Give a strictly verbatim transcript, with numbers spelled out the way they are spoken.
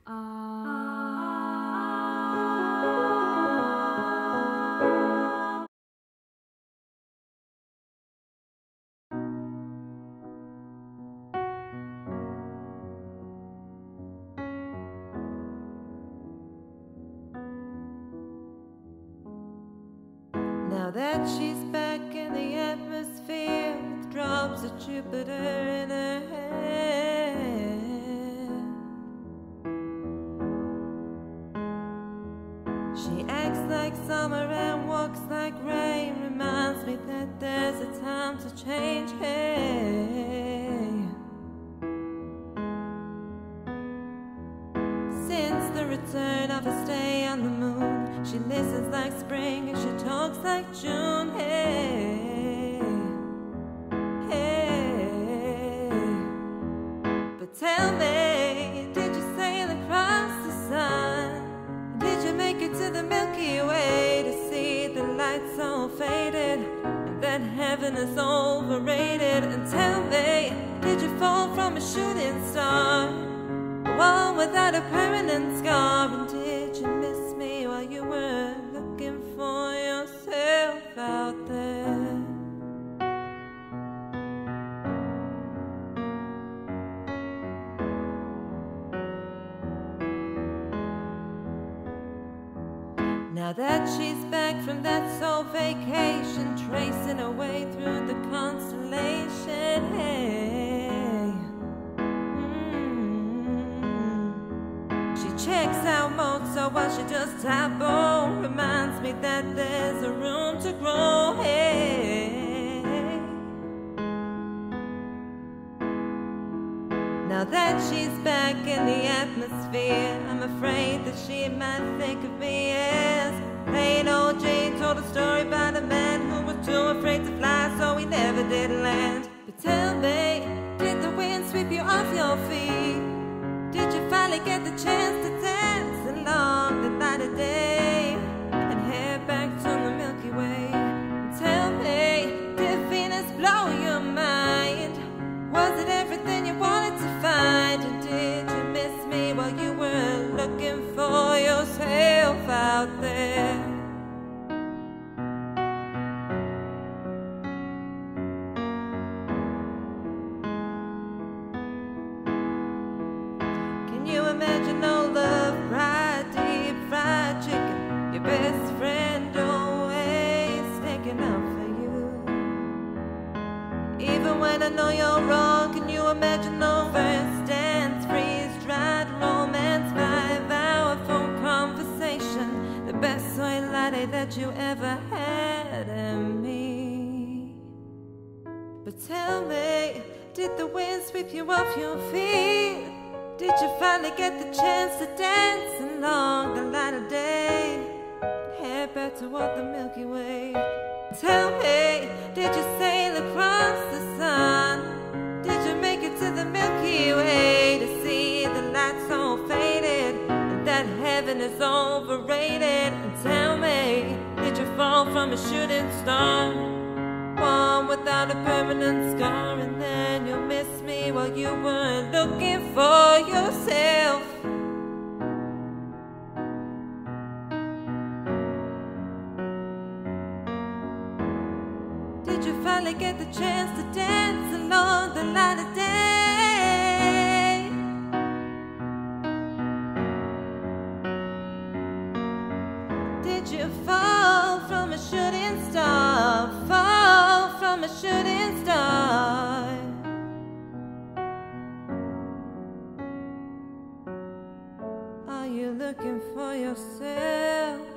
Now that she's back in the atmosphere with drops of Jupiter in her hand, she acts like summer and walks like rain. Reminds me that there's a time to change. Hey, since the return of her stay on the moon, she listens like spring and she talks like June. Hey, hey. But tell me, did you sail across the sun? Did you make it to the Milky Way to see the light so faded and that heaven is overrated? And tell me, did you fall from a shooting star, one without a permanent scar? And did you miss me while you were looking for yourself out there? Now that she's back from that soul vacation, tracing her way through the constellation, hey, mm-hmm. She checks out Mozart while she does taboo. Reminds me that there's a room to grow. Hey, now that she's back in the atmosphere, I'm afraid that she might think of me as plain old Jane. Told a story about a man who was too afraid to fly, so he never did land. But tell me, did the wind sweep you off your feet? Did you finally get the chance to dance along the light of day and head back to the Milky Way? And tell me, did Venus blow your mind? Was it everything you wanted to find? And did you miss me while you were looking for yourself out there? Can you imagine no love, fried deep fried chicken, your best friend always sticking up for you? Even when I know you're wrong, can you imagine no first dance, freeze-dried romance, five-hour phone conversation, the best soy latte that you ever had, and me? But tell me, did the wind sweep you off your feet? Did you finally get the chance to dance along the light of day, head back toward the Milky Way? Tell me, did you sail across the sun? Did you make it to the Milky Way to see the light so faded and that heaven is overrated? And tell me, did you fall from a shooting star, one without a permanent scar? And then you'll miss me while you were looking for yourself. Did you finally get the chance to dance along the light of day? Did you fall from a shooting star, fall from a shooting star? Are you looking for yourself?